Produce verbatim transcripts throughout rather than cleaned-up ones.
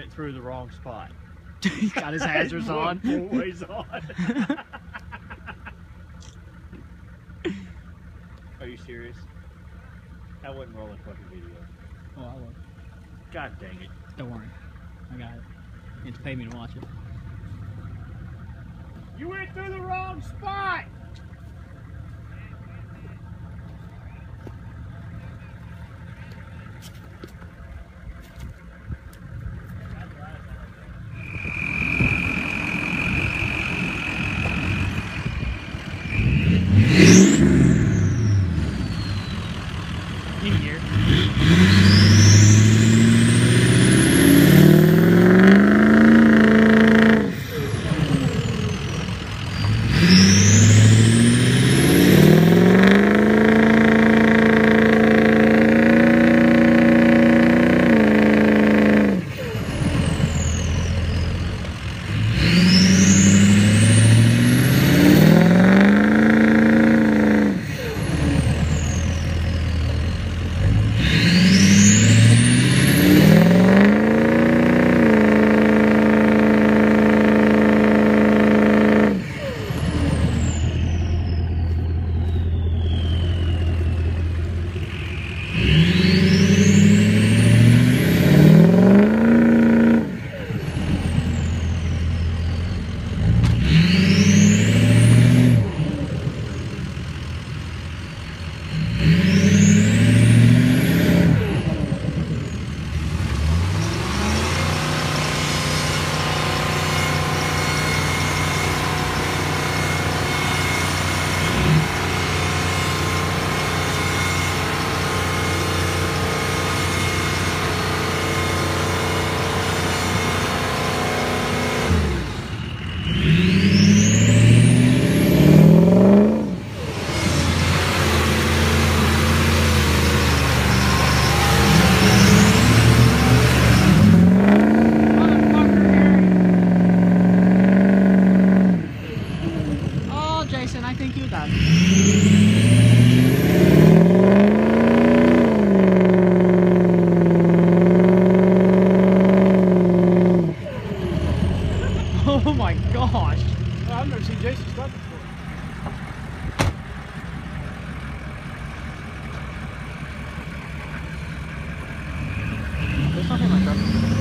went through the wrong spot. He's got his hazards on. Always on. Are you serious? That wasn't rolling fucking video. Oh, I will. God dang it. Don't worry. I got it. You have to pay me to watch it. You went through the wrong spot! In here. I think you got oh my gosh. Well, I've never seen Jason start before. There's something like that.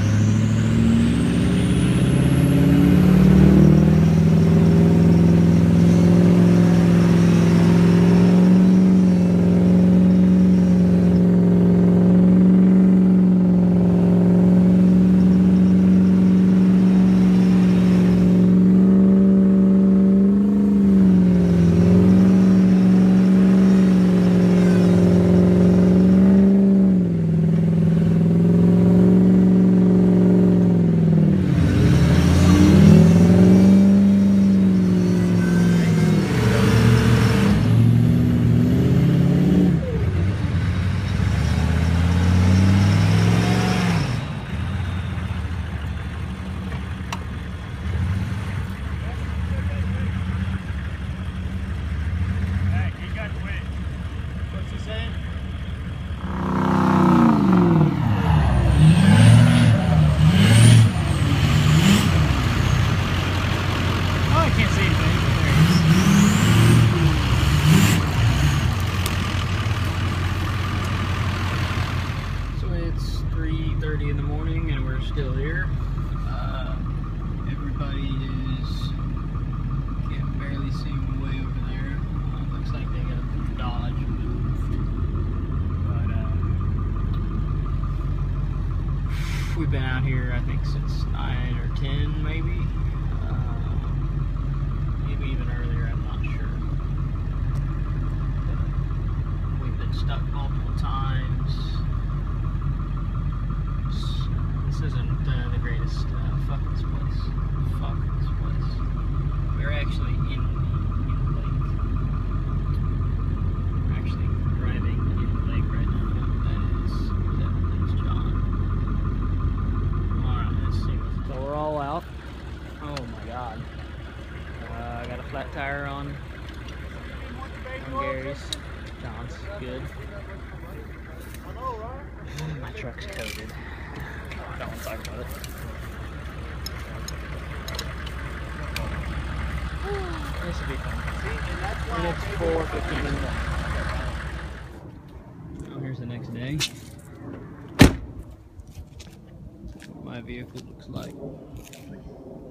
three thirty in the morning and we're still here. Uh, everybody is, can't barely see them way over there. Uh, looks like they got Dodge moved. But uh, we've been out here I think since nine or ten maybe. Uh, maybe even earlier, I'm not sure. But we've been stuck multiple times. This isn't uh, the greatest. Uh, fuck this place. Fuck this place. We're actually in the, in the lake. We're actually driving in the lake right now. That is, that is John. Alright, let's see. So we're all out. Oh my god. Uh, I got a flat tire on, on Gary's. John's good. My truck's coated. I don't want to talk about it. This would be fun. And it's four fifteen in the morning. Oh, here's the next day. What my vehicle looks like.